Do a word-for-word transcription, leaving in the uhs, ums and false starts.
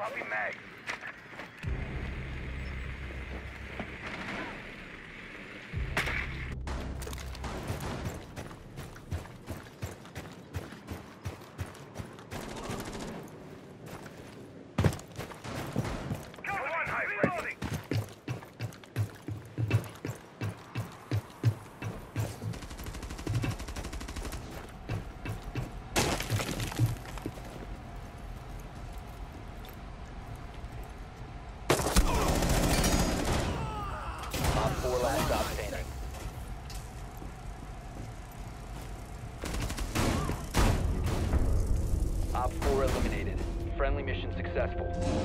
Swapping mag. Four last stop standing. Op four eliminated. Friendly mission successful.